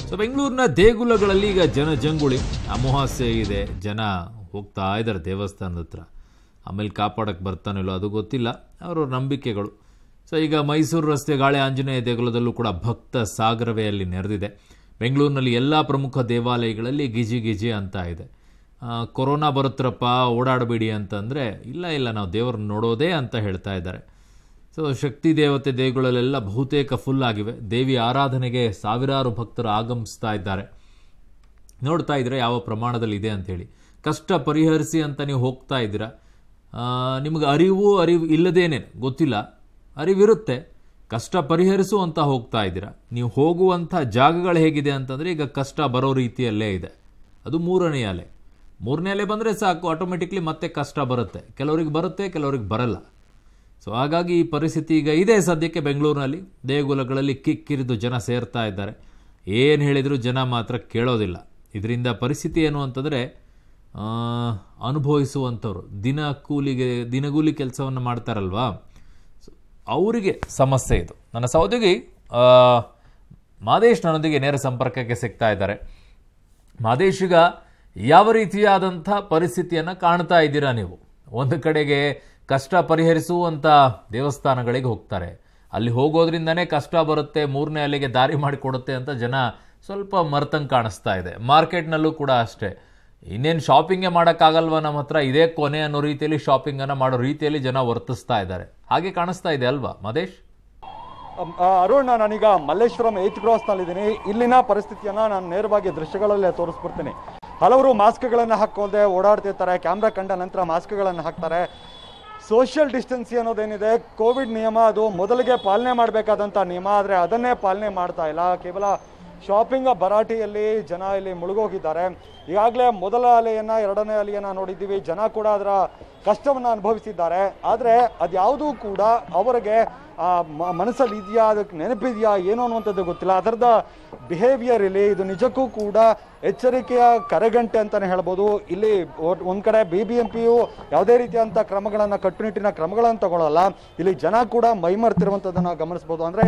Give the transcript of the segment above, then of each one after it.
So ಬೆಂಗಳೂರಿನ ದೇಗುಲಗಳಲ್ಲಿ ಈಗ ಜನಜಂಗುಳಿ, ಅಮಾವಾಸ್ಯೆ ಇದೆ, ಜನ ಹೋಗ್ತಾ ಇದ್ದಾರೆ ದೇವಸ್ಥಾನದ ಹತ್ರ. ಆಮೇಲೆ ಕಾಪಾಡಕ್ಕೆ ಬರ್ತಾನಿಲ್ಲೋ ಅದು ಗೊತ್ತಿಲ್ಲ, ಅವರ ನಂಬಿಕೆಗಳು. ಸೊ ಈಗ ಮೈಸೂರು ರಸ್ತೆ ಗಾಳಿ ಆಂಜನೇಯ ದೇಗುಲದಲ್ಲೂ ಕೂಡ ಭಕ್ತ ಸಾಗರವೇ ಅಲ್ಲಿ ನೆರೆದಿದೆ. ಬೆಂಗಳೂರಿನಲ್ಲಿ ಎಲ್ಲ ಪ್ರಮುಖ ದೇವಾಲಯಗಳಲ್ಲಿ ಗಿಜಿ ಗಿಜಿ ಅಂತ ಇದೆ. ಕೊರೋನಾ ಬರುತ್ತರಪ್ಪ ಓಡಾಡಬೇಡಿ ಅಂತಂದರೆ ಇಲ್ಲ ನಾವು ದೇವರನ್ನ ನೋಡೋದೇ ಅಂತ ಹೇಳ್ತಾ ಇದ್ದಾರೆ. ಸೊ ಶಕ್ತಿ ದೇವತೆ ದೇಗುಗಳಲ್ಲೆಲ್ಲ ಬಹುತೇಕ ಫುಲ್ ಆಗಿವೆ. ದೇವಿ ಆರಾಧನೆಗೆ ಸಾವಿರಾರು ಭಕ್ತರು ಆಗಮಿಸ್ತಾ ಇದ್ದಾರೆ. ನೋಡ್ತಾ ಇದ್ರೆ ಯಾವ ಪ್ರಮಾಣದಲ್ಲಿ ಇದೆ ಅಂಥೇಳಿ. ಕಷ್ಟ ಪರಿಹರಿಸಿ ಅಂತ ನೀವು ಹೋಗ್ತಾ ಇದ್ದೀರಾ, ನಿಮಗೆ ಅರಿವು ಇಲ್ಲದೇನೆ ಗೊತ್ತಿಲ್ಲ, ಅರಿವಿರುತ್ತೆ, ಕಷ್ಟ ಪರಿಹರಿಸು ಅಂತ ಹೋಗ್ತಾ ಇದ್ದೀರಾ. ನೀವು ಹೋಗುವಂಥ ಜಾಗಗಳು ಹೇಗಿದೆ ಅಂತಂದರೆ ಈಗ ಕಷ್ಟ ಬರೋ ರೀತಿಯಲ್ಲೇ ಇದೆ. ಅದು ಮೂರನೇ ಅಲೆ ಬಂದರೆ ಸಾಕು, ಆಟೋಮೆಟಿಕ್ಲಿ ಮತ್ತೆ ಕಷ್ಟ ಬರುತ್ತೆ. ಕೆಲವರಿಗೆ ಬರುತ್ತೆ, ಕೆಲವರಿಗೆ ಬರಲ್ಲ. ಸೊ ಹಾಗಾಗಿ ಈ ಪರಿಸ್ಥಿತಿ ಈಗ ಇದೆ ಸದ್ಯಕ್ಕೆ ಬೆಂಗಳೂರಿನಲ್ಲಿ. ದೇಗುಲಗಳಲ್ಲಿ ಕಿಕ್ಕಿರಿದು ಜನ ಸೇರ್ತಾ ಇದ್ದಾರೆ. ಏನು ಹೇಳಿದರೂ ಜನ ಮಾತ್ರ ಕೇಳೋದಿಲ್ಲ. ಇದರಿಂದ ಪರಿಸ್ಥಿತಿ ಏನು ಅಂತಂದರೆ ಅನುಭವಿಸುವಂಥವ್ರು ದಿನಗೂಲಿ ಕೆಲಸವನ್ನು ಮಾಡ್ತಾರಲ್ವಾ, ಸೊ ಅವರಿಗೆ ಸಮಸ್ಯೆ ಇದು. ನನ್ನ ಸಹೋದ್ಯೋಗಿ ಮಾದೇಶ್ ನನ್ನೊಂದಿಗೆ ನೇರ ಸಂಪರ್ಕಕ್ಕೆ ಸಿಗ್ತಾ ಇದ್ದಾರೆ. ಮಾದೇಶ್, ಈಗ ಯಾವ ರೀತಿಯಾದಂಥ ಪರಿಸ್ಥಿತಿಯನ್ನು ಕಾಣ್ತಾ ಇದ್ದೀರಾ ನೀವು? ಒಂದು ಕಡೆಗೆ ಕಷ್ಟ ಪರಿಹರಿಸುವಂಥ ದೇವಸ್ಥಾನಗಳಿಗೆ ಹೋಗ್ತಾರೆ, ಅಲ್ಲಿ ಹೋಗೋದ್ರಿಂದನೇ ಕಷ್ಟ ಬರುತ್ತೆ, ಮೂರನೇ ಅಲೆಗೆ ದಾರಿ ಮಾಡಿಕೊಡುತ್ತೆ ಅಂತ ಜನ ಸ್ವಲ್ಪ ಮರ್ತಂಗೆ ಕಾಣಿಸ್ತಾ ಇದೆ. ಮಾರ್ಕೆಟ್ನಲ್ಲೂ ಕೂಡ ಅಷ್ಟೇ, ಇನ್ನೇನು ಶಾಪಿಂಗೇ ಮಾಡೋಕ್ಕಾಗಲ್ವ ನಮ್ಮ ಹತ್ರ, ಇದೇ ಕೊನೆ ಅನ್ನೋ ರೀತಿಯಲ್ಲಿ ಶಾಪಿಂಗನ್ನು ಮಾಡೋ ರೀತಿಯಲ್ಲಿ ಜನ ವರ್ತಿಸ್ತಾ ಇದ್ದಾರೆ. ಹಾಗೆ ಕಾಣಿಸ್ತಾ ಇದೆ ಅಲ್ವಾ ಮಾದೇಶ್? ಅರುಣ್, ನಾನೀಗ ಮಲ್ಲೇಶ್ವರಂ 8th ಕ್ರಾಸ್ನಲ್ಲಿದ್ದೀನಿ. ಇಲ್ಲಿನ ಪರಿಸ್ಥಿತಿಯನ್ನು ನಾನು ನೇರವಾಗಿ ದೃಶ್ಯಗಳಲ್ಲೇ ತೋರಿಸ್ಬಿಡ್ತೀನಿ. ಹಲವರು ಮಾಸ್ಕ್ಗಳನ್ನು ಹಾಕೋದೆ ಓಡಾಡ್ತಿರ್ತಾರೆ, ಕ್ಯಾಮ್ರಾ ಕಂಡ ನಂತರ ಮಾಸ್ಕ್ಗಳನ್ನು ಹಾಕ್ತಾರೆ. ಸೋಷಿಯಲ್ ಡಿಸ್ಟೆನ್ಸಿ ಅನ್ನೋದೇನಿದೆ, ಕೋವಿಡ್ ನಿಯಮ, ಅದು ಮೊದಲಿಗೆ ಪಾಲನೆ ಮಾಡಬೇಕಾದಂಥ ನಿಯಮ, ಆದರೆ ಅದನ್ನೇ ಪಾಲನೆ ಮಾಡ್ತಾ ಇಲ್ಲ. ಕೇವಲ ಶಾಪಿಂಗ್ ಭರಾಟೆಯಲ್ಲಿ ಜನ ಇಲ್ಲಿ ಮುಳುಗೋಗಿದ್ದಾರೆ. ಈಗಾಗಲೇ ಮೊದಲ ಅಲೆಯನ್ನು, ಎರಡನೇ ಅಲೆಯನ್ನು ನೋಡಿದ್ದೀವಿ. ಜನ ಕೂಡ ಅದರ ಕಷ್ಟವನ್ನು ಅನುಭವಿಸಿದ್ದಾರೆ. ಆದರೆ ಅದ್ಯಾವುದೂ ಕೂಡ ಅವರಿಗೆ ಮನಸ್ಸಲ್ಲಿ ಇದೆಯಾ, ಅದಕ್ಕೆ ನೆನಪಿದೆಯಾ ಏನೋ ಅನ್ನುವಂಥದ್ದು ಗೊತ್ತಿಲ್ಲ. ಅದರದ ಬಿಹೇವಿಯರ್ ಇಲ್ಲಿ ಇದು ನಿಜಕ್ಕೂ ಕೂಡ ಎಚ್ಚರಿಕೆಯ ಕರೆಗಂಟೆ ಅಂತಲೇ ಹೇಳ್ಬೋದು. ಇಲ್ಲಿ ಒಂದು ಕಡೆ BBMPಯು ಯಾವುದೇ ರೀತಿಯಂಥ ಕ್ರಮಗಳನ್ನು, ಕಟ್ಟುನಿಟ್ಟಿನ ಕ್ರಮಗಳನ್ನು ತಗೊಳ್ಳಲ್ಲ. ಇಲ್ಲಿ ಜನ ಕೂಡ ಮೈಮರ್ತಿರುವಂಥದ್ದನ್ನು ಗಮನಿಸ್ಬೋದು. ಅಂದರೆ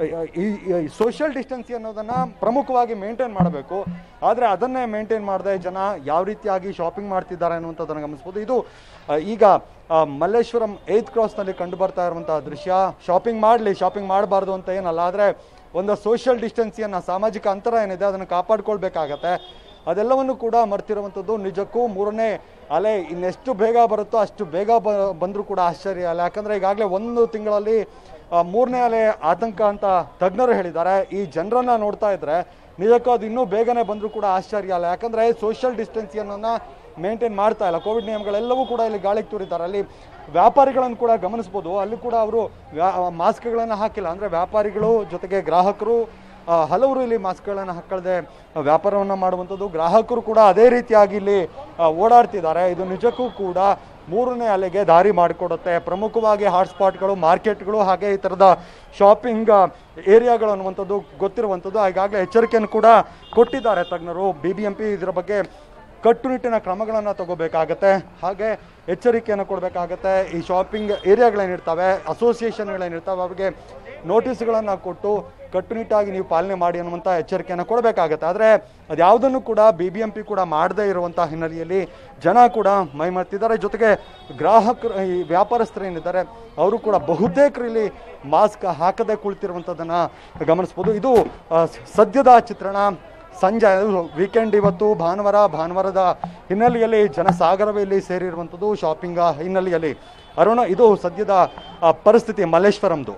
ಈ ಸೋಷಿಯಲ್ ಡಿಸ್ಟೆನ್ಸಿ ಅನ್ನೋದನ್ನು ಪ್ರಮುಖವಾಗಿ ಮೇಂಟೈನ್ ಮಾಡಬೇಕು. ಆದರೆ ಅದನ್ನೇ ಮೇಂಟೈನ್ ಮಾಡದೆ ಜನ ಯಾವ ರೀತಿಯಾಗಿ ಶಾಪಿಂಗ್ ಮಾಡ್ತಿದ್ದಾರೆ ಅನ್ನುವಂಥದ್ದನ್ನು ಗಮನಿಸ್ಬೋದು. ಇದು ಈಗ ಮಲ್ಲೇಶ್ವರಂ 8th ಕ್ರಾಸ್ನಲ್ಲಿ ಕಂಡು ಬರ್ತಾ ಇರುವಂತಹ ದೃಶ್ಯ. ಶಾಪಿಂಗ್ ಮಾಡಬಾರ್ದು ಅಂತ ಏನಲ್ಲ, ಆದರೆ ಒಂದು ಸೋಷಿಯಲ್ ಡಿಸ್ಟೆನ್ಸಿಯನ್ನು, ಸಾಮಾಜಿಕ ಅಂತರ ಏನಿದೆ ಅದನ್ನು ಕಾಪಾಡ್ಕೊಳ್ಬೇಕಾಗತ್ತೆ. ಅದೆಲ್ಲವನ್ನು ಕೂಡ ಮರ್ತಿರುವಂಥದ್ದು. ನಿಜಕ್ಕೂ ಮೂರನೇ ಅಲೆ ಇನ್ನೆಷ್ಟು ಬೇಗ ಬರುತ್ತೋ ಅಷ್ಟು ಬೇಗ ಬಂದರೂ ಕೂಡ ಆಶ್ಚರ್ಯ ಅಲ್ಲ. ಯಾಕಂದರೆ ಈಗಾಗಲೇ 1 ತಿಂಗಳಲ್ಲಿ ಮೂರನೇ ಅಲೆ ಆತಂಕ ಅಂತ ತಜ್ಞರು ಹೇಳಿದ್ದಾರೆ. ಈ ಜನರನ್ನು ನೋಡ್ತಾ ಇದ್ರೆ ನಿಜಕ್ಕೂ ಅದು ಇನ್ನೂ ಬೇಗನೆ ಬಂದರೂ ಕೂಡ ಆಶ್ಚರ್ಯ ಅಲ್ಲ. ಯಾಕಂದರೆ ಸೋಷಿಯಲ್ ಡಿಸ್ಟೆನ್ಸಿಯನ್ನು ಮೇಂಟೈನ್ ಮಾಡ್ತಾ ಇಲ್ಲ. ಕೋವಿಡ್ ನಿಯಮಗಳೆಲ್ಲವೂ ಕೂಡ ಇಲ್ಲಿ ಗಾಳಿಗೆ ತೂರಿದ್ದಾರೆ. ಅಲ್ಲಿ ವ್ಯಾಪಾರಿಗಳನ್ನು ಕೂಡ ಗಮನಿಸ್ಬೋದು, ಅಲ್ಲಿ ಕೂಡ ಅವರು ಮಾಸ್ಕ್ಗಳನ್ನು ಹಾಕಿಲ್ಲ. ಅಂದರೆ ವ್ಯಾಪಾರಿಗಳು ಜೊತೆಗೆ ಗ್ರಾಹಕರು ಹಲವರು ಇಲ್ಲಿ ಮಾಸ್ಕ್ಗಳನ್ನು ಹಾಕೊಳ್ಳದೆ ವ್ಯಾಪಾರವನ್ನು ಮಾಡುವಂಥದ್ದು. ಗ್ರಾಹಕರು ಕೂಡ ಅದೇ ರೀತಿಯಾಗಿ ಇಲ್ಲಿ ಓಡಾಡ್ತಿದ್ದಾರೆ. ಇದು ನಿಜಕ್ಕೂ ಕೂಡ ಮೂರನೇ ಅಲೆಗೆ ದಾರಿ ಮಾಡಿಕೊಡುತ್ತೆ. ಪ್ರಮುಖವಾಗಿ ಹಾಟ್ಸ್ಪಾಟ್ಗಳು, ಮಾರ್ಕೆಟ್ಗಳು, ಹಾಗೆ ಈ ಥರದ ಶಾಪಿಂಗ್ ಏರಿಯಾಗಳು ಅನ್ನುವಂಥದ್ದು ಗೊತ್ತಿರುವಂಥದ್ದು. ಈಗಾಗಲೇ ಎಚ್ಚರಿಕೆಯನ್ನು ಕೂಡ ಕೊಟ್ಟಿದ್ದಾರೆ ತಜ್ಞರು. BBMP ಇದರ ಬಗ್ಗೆ ಕಟ್ಟುನಿಟ್ಟಿನ ಕ್ರಮಗಳನ್ನು ತಗೋಬೇಕಾಗತ್ತೆ, ಹಾಗೆ ಎಚ್ಚರಿಕೆಯನ್ನು ಕೊಡಬೇಕಾಗತ್ತೆ. ಈ ಶಾಪಿಂಗ್ ಏರಿಯಾಗಳೇನಿರ್ತವೆ, ಅಸೋಸಿಯೇಷನ್ಗಳೇನಿರ್ತವೆ, ಅವ್ರಿಗೆ ನೋಟಿಸ್ಗಳನ್ನು ಕೊಟ್ಟು ಕಟ್ಟುನಿಟ್ಟಾಗಿ ನೀವು ಪಾಲನೆ ಮಾಡಿ ಅನ್ನುವಂಥ ಎಚ್ಚರಿಕೆಯನ್ನು ಕೊಡಬೇಕಾಗತ್ತೆ. ಆದರೆ ಅದ್ಯಾವುದನ್ನು ಕೂಡ BBMP ಕೂಡ ಮಾಡದೇ ಇರುವಂಥ ಹಿನ್ನೆಲೆಯಲ್ಲಿ ಜನ ಕೂಡ ಮೈಮರ್ತಿದ್ದಾರೆ. ಜೊತೆಗೆ ಗ್ರಾಹಕರು, ಈ ವ್ಯಾಪಾರಸ್ಥರು ಏನಿದ್ದಾರೆ ಅವರು ಕೂಡ ಬಹುತೇಕರು ಇಲ್ಲಿ ಮಾಸ್ಕ್ ಹಾಕದೆ ಕುಳಿತಿರುವಂಥದ್ದನ್ನು ಗಮನಿಸ್ಬೋದು. ಇದು ಸದ್ಯದ ಚಿತ್ರಣ. ಸಂಜೆ ವೀಕೆಂಡ್, ಇವತ್ತು ಭಾನುವಾರದ ಹಿನ್ನೆಲೆಯಲ್ಲಿ ಜನಸಾಗರವೇ ಇಲ್ಲಿ ಸೇರಿರುವಂಥದ್ದು ಶಾಪಿಂಗ್ ಹಿನ್ನೆಲೆಯಲ್ಲಿ. ಅರುಣ, ಇದು ಸದ್ಯದ ಪರಿಸ್ಥಿತಿ ಮಲ್ಲೇಶ್ವರಂದು.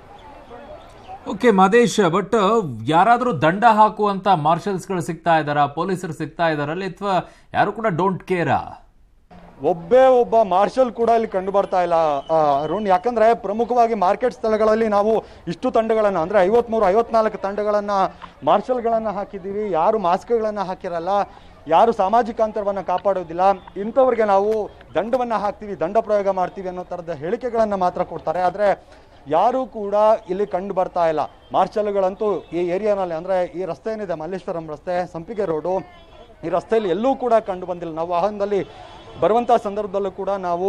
ಓಕೆ ಮಾದೇಶ್, ಬಟ್ ಯಾರಾದರೂ ದಂಡ ಹಾಕುವಂತ ಮಾರ್ಷಲ್ಸ್ಗಳು ಸಿಗ್ತಾ ಇದ್ದಾರಾ, ಪೊಲೀಸರು ಸಿಗ್ತಾ ಇದ್ದಾರಲ್ಲಿ, ಅಥವಾ ಯಾರು ಕೂಡ ಡೋಂಟ್ ಕೇರಾ? ಒಬ್ಬ ಮಾರ್ಷಲ್ ಕೂಡ ಇಲ್ಲಿ ಕಂಡು ಬರ್ತಾ ಇಲ್ಲ ಅರುಣ್. ಯಾಕಂದ್ರೆ ಪ್ರಮುಖವಾಗಿ ಮಾರ್ಕೆಟ್ ಸ್ಥಳಗಳಲ್ಲಿ ನಾವು ಇಷ್ಟು ತಂಡಗಳನ್ನು, ಅಂದ್ರೆ 53-54 ತಂಡಗಳನ್ನು, ಮಾರ್ಷಲ್ಗಳನ್ನು ಹಾಕಿದ್ದೀವಿ. ಯಾರು ಮಾಸ್ಕ್ಗಳನ್ನು ಹಾಕಿರಲ್ಲ, ಯಾರು ಸಾಮಾಜಿಕ ಅಂತರವನ್ನು ಕಾಪಾಡೋದಿಲ್ಲ, ಇಂಥವ್ರಿಗೆ ನಾವು ದಂಡವನ್ನು ಹಾಕ್ತೀವಿ, ದಂಡ ಪ್ರಯೋಗ ಮಾಡ್ತೀವಿ ಅನ್ನೋ ಥರದ ಹೇಳಿಕೆಗಳನ್ನು ಮಾತ್ರ ಕೊಡ್ತಾರೆ. ಆದರೆ ಯಾರೂ ಕೂಡ ಇಲ್ಲಿ ಕಂಡು ಬರ್ತಾ ಇಲ್ಲ. ಮಾರ್ಷಲ್ಗಳಂತೂ ಈ ಏರಿಯಾನಲ್ಲಿ, ಅಂದರೆ ಈ ರಸ್ತೆ ಏನಿದೆ ಮಲ್ಲೇಶ್ವರಂ ರಸ್ತೆ, ಸಂಪಿಗೆ ರೋಡು, ಈ ರಸ್ತೆಯಲ್ಲಿ ಎಲ್ಲೂ ಕೂಡ ಕಂಡು ಬಂದಿಲ್ಲ. ನಾವು ವಾಹನದಲ್ಲಿ ಬರುವಂಥ ಸಂದರ್ಭದಲ್ಲೂ ಕೂಡ ನಾವು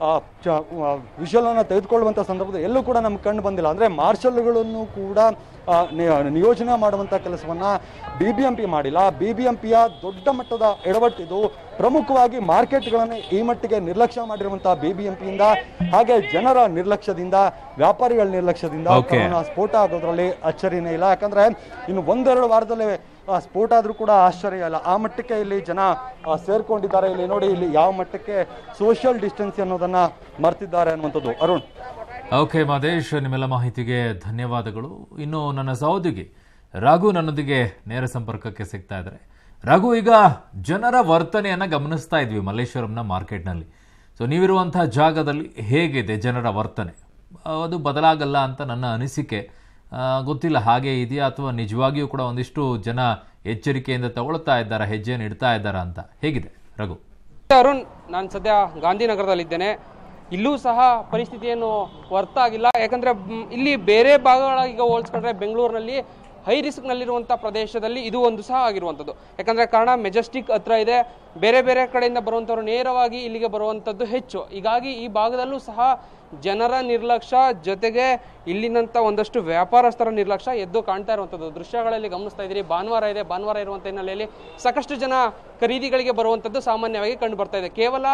ವಿಷಲನ್ನು ತೆಗೆದುಕೊಳ್ಳುವಂಥ ಸಂದರ್ಭದಲ್ಲಿ ಎಲ್ಲೂ ಕೂಡ ನಮ್ಗೆ ಕಂಡು ಬಂದಿಲ್ಲ. ಅಂದರೆ ಮಾರ್ಷಲ್ಗಳನ್ನು ಕೂಡ ನಿಯೋಜನೆ ಮಾಡುವಂಥ ಕೆಲಸವನ್ನು BBMP ಮಾಡಿಲ್ಲ. BBMPಯ ದೊಡ್ಡ ಮಟ್ಟದ ಎಡವಟ್ಟಿದು. ಪ್ರಮುಖವಾಗಿ ಮಾರ್ಕೆಟ್ಗಳನ್ನು ಈ ಮಟ್ಟಿಗೆ ನಿರ್ಲಕ್ಷ್ಯ ಮಾಡಿರುವಂತಹ BBMPಯಿಂದ, ಹಾಗೆ ಜನರ ನಿರ್ಲಕ್ಷ್ಯದಿಂದ, ವ್ಯಾಪಾರಿಗಳ ನಿರ್ಲಕ್ಷ್ಯದಿಂದ ಕೊರೋನಾ ಸ್ಫೋಟ ಆಗೋದ್ರಲ್ಲಿ ಅಚ್ಚರಿನೇ ಇಲ್ಲ. ಯಾಕಂದ್ರೆ ಇನ್ನು ಒಂದೆರಡು ವಾರದಲ್ಲೇ ಸ್ಫೋಟ ಆದ್ರೂ ಕೂಡ ಆಶ್ಚರ್ಯ ಇಲ್ಲ. ಆ ಮಟ್ಟಕ್ಕೆ ಇಲ್ಲಿ ಜನ ಸೇರ್ಕೊಂಡಿದ್ದಾರೆ. ಇಲ್ಲಿ ನೋಡಿ, ಇಲ್ಲಿ ಯಾವ ಮಟ್ಟಕ್ಕೆ ಸೋಷಿಯಲ್ ಡಿಸ್ಟೆನ್ಸ್ ಅನ್ನೋದನ್ನ ಮರ್ತಿದ್ದಾರೆ ಅನ್ನುವಂಥದ್ದು. ಅರುಣ್. ಓಕೆ ಮಹದೇಶ್, ನಿಮ್ಮೆಲ್ಲ ಮಾಹಿತಿಗೆ ಧನ್ಯವಾದಗಳು. ಇನ್ನು ನನ್ನ ಸಹೋದ್ಯೋಗಿ ರಘು ನನ್ನೊಂದಿಗೆ ನೇರ ಸಂಪರ್ಕಕ್ಕೆ ಸಿಗ್ತಾ ಇದ್ದಾರೆ. ರಘು, ಈಗ ಜನರ ವರ್ತನೆಯನ್ನ ಗಮನಿಸ್ತಾ ಇದ್ವಿ ಮಲ್ಲೇಶ್ವರಂನ ಮಾರ್ಕೆಟ್ನಲ್ಲಿ. ಸೊ ನೀವಿರುವಂತಹ ಜಾಗದಲ್ಲಿ ಹೇಗಿದೆ ಜನರ ವರ್ತನೆ? ಅದು ಬದಲಾಗಲ್ಲ ಅಂತ ನನ್ನ ಅನಿಸಿಕೆ. ಗೊತ್ತಿಲ್ಲ ಹಾಗೆ ಇದೆಯಾ ಅಥವಾ ನಿಜವಾಗಿಯೂ ಕೂಡ ಒಂದಿಷ್ಟು ಜನ ಎಚ್ಚರಿಕೆಯಿಂದ ತಗೊಳ್ತಾ ಇದ್ದಾರಾ, ಹೆಜ್ಜೆಯನ್ನು ಇಡ್ತಾ ಇದ್ದಾರಾ ಅಂತ. ಹೇಗಿದೆ ರಘು? ಅರುಣ್, ನಾನು ಸದ್ಯ ಗಾಂಧಿನಗರದಲ್ಲಿದ್ದೇನೆ. ಇಲ್ಲೂ ಸಹ ಪರಿಸ್ಥಿತಿ ಏನು ವರ್ತ ಆಗಿಲ್ಲ. ಯಾಕಂದ್ರೆ ಇಲ್ಲಿ ಬೇರೆ ಭಾಗಗಳಾಗ ಹೋಲಿಸ್ಕೊಂಡ್ರೆ ಬೆಂಗಳೂರಿನಲ್ಲಿ ಹೈ ರಿಸ್ಕ್ನಲ್ಲಿರುವಂಥ ಪ್ರದೇಶದಲ್ಲಿ ಇದು ಒಂದು ಸಹ ಆಗಿರುವಂಥದ್ದು. ಯಾಕಂದರೆ ಕಾರಣ ಮೆಜೆಸ್ಟಿಕ್ ಹತ್ರ ಇದೆ, ಬೇರೆ ಬೇರೆ ಕಡೆಯಿಂದ ಬರುವಂಥವ್ರು ನೇರವಾಗಿ ಇಲ್ಲಿಗೆ ಬರುವಂಥದ್ದು ಹೆಚ್ಚು. ಹೀಗಾಗಿ ಈ ಭಾಗದಲ್ಲೂ ಸಹ ಜನರ ನಿರ್ಲಕ್ಷ್ಯ ಜೊತೆಗೆ ಇಲ್ಲಿನಂಥ ಒಂದಷ್ಟು ವ್ಯಾಪಾರಸ್ಥರ ನಿರ್ಲಕ್ಷ್ಯ ಎದ್ದು ಕಾಣ್ತಾ ಇರುವಂಥದ್ದು ದೃಶ್ಯಗಳಲ್ಲಿ ಗಮನಿಸ್ತಾ ಇದ್ದೀರಿ. ಭಾನುವಾರ ಇದೆ, ಭಾನುವಾರ ಇರುವಂಥ ಹಿನ್ನೆಲೆಯಲ್ಲಿ ಸಾಕಷ್ಟು ಜನ ಖರೀದಿಗಳಿಗೆ ಬರುವಂಥದ್ದು ಸಾಮಾನ್ಯವಾಗಿ ಕಂಡು ಬರ್ತಾ ಇದೆ. ಕೇವಲ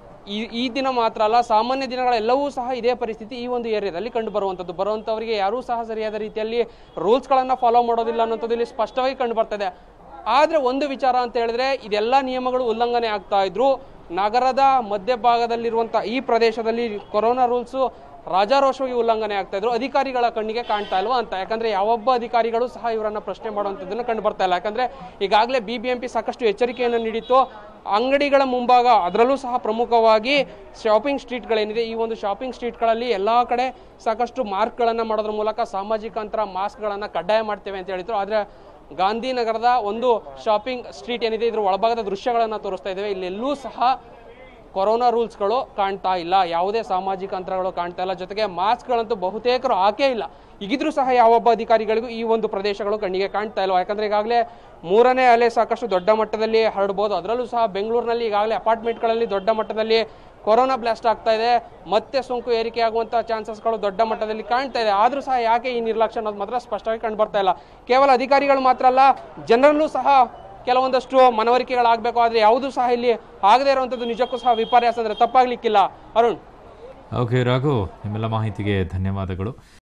ಈ ದಿನ ಮಾತ್ರ ಅಲ್ಲ, ಸಾಮಾನ್ಯ ದಿನಗಳೆಲ್ಲವೂ ಸಹ ಇದೇ ಪರಿಸ್ಥಿತಿ ಈ ಒಂದು ಏರಿಯಾದಲ್ಲಿ ಕಂಡು ಬರುವಂಥವರಿಗೆ ಯಾರೂ ಸಹ ಸರಿಯಾದ ರೀತಿಯಲ್ಲಿ ರೂಲ್ಸ್ಗಳನ್ನು ಫಾಲೋ ಮಾಡೋದಿಲ್ಲ ಅನ್ನೋಂಥದ್ದು ಇಲ್ಲಿ ಸ್ಪಷ್ಟವಾಗಿ ಕಂಡು ಬರ್ತಾ ಇದೆ. ಆದರೆ ಒಂದು ವಿಚಾರ ಅಂತ ಹೇಳಿದ್ರೆ, ಇದೆಲ್ಲ ನಿಯಮಗಳು ಉಲ್ಲಂಘನೆ ಆಗ್ತಾ ಇದ್ರು. ನಗರದ ಮಧ್ಯಭಾಗದಲ್ಲಿರುವಂಥ ಈ ಪ್ರದೇಶದಲ್ಲಿ ಕೊರೋನಾ ರೂಲ್ಸು ರಾಜಾರೋಷವಾಗಿ ಉಲ್ಲಂಘನೆ ಆಗ್ತಾ ಇದ್ರು. ಅಧಿಕಾರಿಗಳ ಕಣ್ಣಿಗೆ ಕಾಣ್ತಾ ಇಲ್ವಾ ಅಂತ. ಯಾಕಂದ್ರೆ ಯಾವೊಬ್ಬ ಅಧಿಕಾರಿಗಳು ಸಹ ಇವರನ್ನ ಪ್ರಶ್ನೆ ಮಾಡುವಂಥದ್ದನ್ನು ಕಂಡು ಬರ್ತಾ ಇಲ್ಲ. ಯಾಕಂದ್ರೆ ಈಗಾಗಲೇ BBMP ಸಾಕಷ್ಟು ಎಚ್ಚರಿಕೆಯನ್ನು ನೀಡಿತ್ತು. ಅಂಗಡಿಗಳ ಮುಂಭಾಗ, ಅದರಲ್ಲೂ ಸಹ ಪ್ರಮುಖವಾಗಿ ಶಾಪಿಂಗ್ ಸ್ಟ್ರೀಟ್ಗಳೇನಿದೆ, ಈ ಒಂದು ಶಾಪಿಂಗ್ ಸ್ಟ್ರೀಟ್ಗಳಲ್ಲಿ ಎಲ್ಲ ಕಡೆ ಸಾಕಷ್ಟು ಮಾರ್ಕ್ಗಳನ್ನು ಮಾಡೋದ್ರ ಮೂಲಕ ಸಾಮಾಜಿಕ ಅಂತರ, ಮಾಸ್ಕ್ಗಳನ್ನು ಕಡ್ಡಾಯ ಮಾಡ್ತೇವೆ ಅಂತ ಹೇಳಿದ್ರು. ಆದರೆ ಗಾಂಧಿನಗರದ ಒಂದು ಶಾಪಿಂಗ್ ಸ್ಟ್ರೀಟ್ ಏನಿದೆ, ಇದ್ರ ಒಳಭಾಗದ ದೃಶ್ಯಗಳನ್ನು ತೋರಿಸ್ತಾ ಇದ್ದೇವೆ. ಇಲ್ಲೆಲ್ಲೂ ಸಹ ಕೊರೋನಾ ರೂಲ್ಸ್ಗಳು ಕಾಣ್ತಾ ಇಲ್ಲ, ಯಾವುದೇ ಸಾಮಾಜಿಕ ಅಂತರಗಳು ಕಾಣ್ತಾ ಇಲ್ಲ. ಜೊತೆಗೆ ಮಾಸ್ಕ್ಗಳಂತೂ ಬಹುತೇಕರು ಹಾಕೇ ಇಲ್ಲ. ಈಗಿದ್ರೂ ಸಹ ಯಾವೊಬ್ಬ ಅಧಿಕಾರಿಗಳಿಗೂ ಈ ಒಂದು ಪ್ರದೇಶಗಳು ಕಣ್ಣಿಗೆ ಕಾಣ್ತಾ ಇಲ್ಲ. ಯಾಕಂದ್ರೆ ಈಗಾಗಲೇ 3ನೇ ಅಲೆ ಸಾಕಷ್ಟು ದೊಡ್ಡ ಮಟ್ಟದಲ್ಲಿ ಹರಡ್ಬೋದು. ಅದರಲ್ಲೂ ಸಹ ಬೆಂಗಳೂರಿನಲ್ಲಿ ಈಗಾಗಲೇ ಅಪಾರ್ಟ್ಮೆಂಟ್ಗಳಲ್ಲಿ ದೊಡ್ಡ ಮಟ್ಟದಲ್ಲಿ ಕೊರೋನಾ ಬ್ಲಾಸ್ಟ್ ಆಗ್ತಾ ಇದೆ. ಮತ್ತೆ ಸೋಂಕು ಏರಿಕೆ ಆಗುವಂಥ ಚಾನ್ಸಸ್ಗಳು ದೊಡ್ಡ ಮಟ್ಟದಲ್ಲಿ ಕಾಣ್ತಾ ಇದೆ. ಆದರೂ ಸಹ ಯಾಕೆ ಈ ನಿರ್ಲಕ್ಷ್ಯ ಅನ್ನೋದು ಮಾತ್ರ ಸ್ಪಷ್ಟವಾಗಿ ಕಂಡು ಬರ್ತಾ ಇಲ್ಲ. ಕೇವಲ ಅಧಿಕಾರಿಗಳು ಮಾತ್ರ ಅಲ್ಲ, ಜನರಲ್ಲೂ ಸಹ ಕೆಲವೊಂದಷ್ಟು ಮನವರಿಕೆಗಳಾಗಬೇಕು. ಆದರೆ ಯಾವುದೂ ಸಹ ಇಲ್ಲಿ ಆಗದೇ ಇರುವಂಥದ್ದು ನಿಜಕ್ಕೂ ಸಹ ವಿಪರ್ಯಾಸ, ಅಂದರೆ ತಪ್ಪಾಗ್ಲಿಕ್ಕಿಲ್ಲ. ಅರುಣ್. ಓಕೆ ರಘು, ನಿಮ್ಮೆಲ್ಲ ಮಾಹಿತಿಗೆ ಧನ್ಯವಾದಗಳು.